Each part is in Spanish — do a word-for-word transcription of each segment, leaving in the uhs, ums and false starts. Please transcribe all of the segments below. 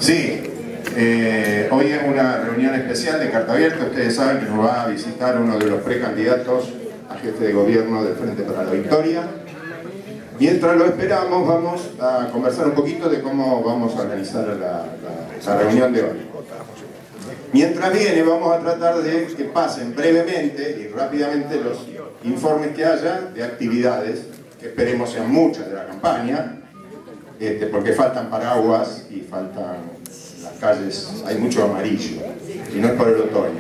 Sí, eh, hoy es una reunión especial de Carta Abierta. Ustedes saben que nos va a visitar uno de los precandidatos a jefe de gobierno del Frente para la Victoria. Mientras lo esperamos, vamos a conversar un poquito de cómo vamos a organizar la, la, la reunión de hoy. Mientras viene, vamos a tratar de que pasen brevemente y rápidamente los informes que haya de actividades, que esperemos sean muchas de la campaña, este, porque faltan paraguas y faltan las calles, hay mucho amarillo, y no es por el otoño.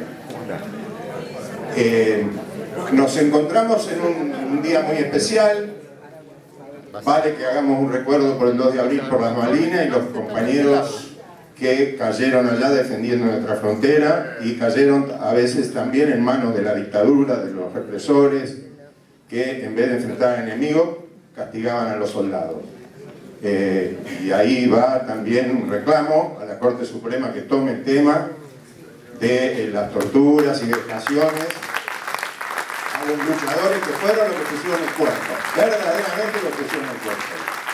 Eh, nos encontramos en un, un día muy especial. Vale que hagamos un recuerdo por el dos de abril por las Malvinas y los compañeros que cayeron allá defendiendo nuestra frontera y cayeron a veces también en manos de la dictadura, de los represores, que en vez de enfrentar al enemigo, castigaban a los soldados. Eh, y ahí va también un reclamo a la Corte Suprema que tome el tema de eh, las torturas y vejaciones a los luchadores que fueron los que pusieron el cuerpo, verdaderamente los que pusieron el cuerpo.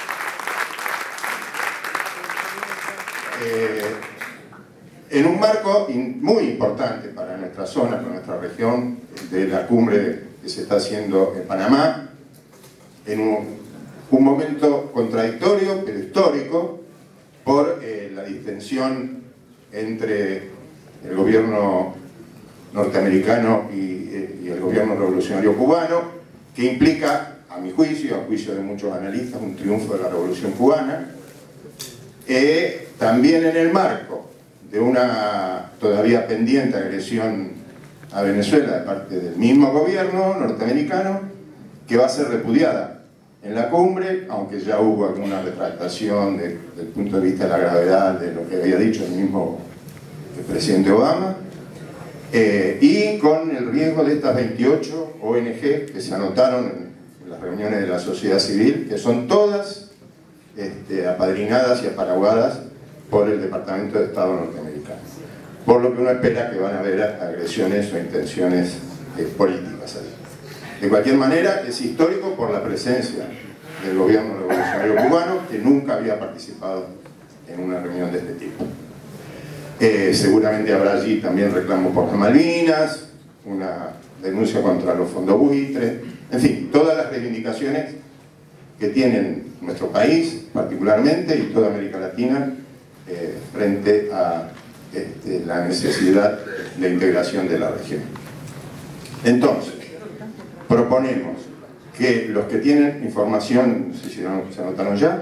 Eh, en un marco in, muy importante para nuestra zona, para nuestra región, de la cumbre que se está haciendo en Panamá, en un, un momento contradictorio, pero histórico, por eh, la distensión entre el gobierno norteamericano y, eh, y el gobierno revolucionario cubano, que implica, a mi juicio, a juicio de muchos analistas, un triunfo de la revolución cubana. Eh, también en el marco de una todavía pendiente agresión a Venezuela de parte del mismo gobierno norteamericano, que va a ser repudiada en la cumbre, aunque ya hubo alguna retractación de, desde el punto de vista de la gravedad de lo que había dicho el mismo el presidente Obama, eh, y con el riesgo de estas veintiocho O N G que se anotaron en las reuniones de la sociedad civil, que son todas Este, apadrinadas y aparaguadas por el Departamento de Estado norteamericano, por lo que uno espera que van a haber agresiones o intenciones eh, políticas ahí. De cualquier manera, es histórico por la presencia del gobierno revolucionario cubano, que nunca había participado en una reunión de este tipo. Eh, seguramente habrá allí también reclamo por las Malvinas, una denuncia contra los fondos buitre, en fin, todas las reivindicaciones que tienen nuestro país particularmente y toda América Latina eh, frente a este, la necesidad de integración de la región. Entonces, proponemos que los que tienen información, no sé si no, se anotaron ya,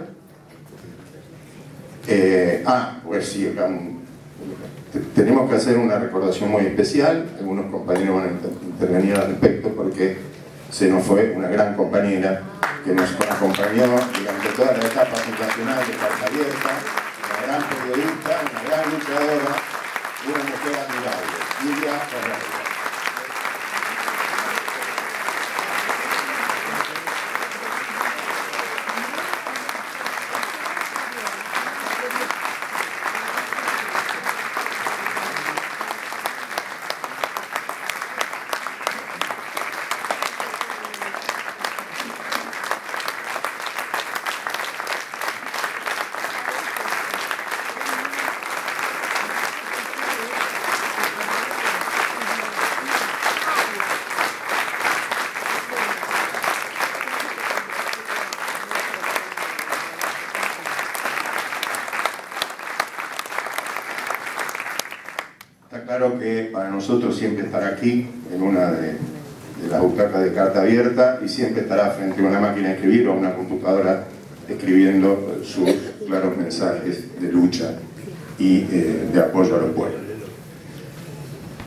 eh, ah, pues sí, acá un, tenemos que hacer una recordación muy especial. Algunos compañeros van a inter intervenir al respecto porque se nos fue una gran compañera que nos acompañó durante toda la etapa fundacional de Carta Abierta, una gran periodista, una gran luchadora, una mujer admirable, Lilia Ferreira. Claro que para nosotros siempre estará aquí, en una de, de las butacas de Carta Abierta, y siempre estará frente a una máquina de escribir o a una computadora escribiendo sus claros mensajes de lucha y eh, de apoyo a los pueblos.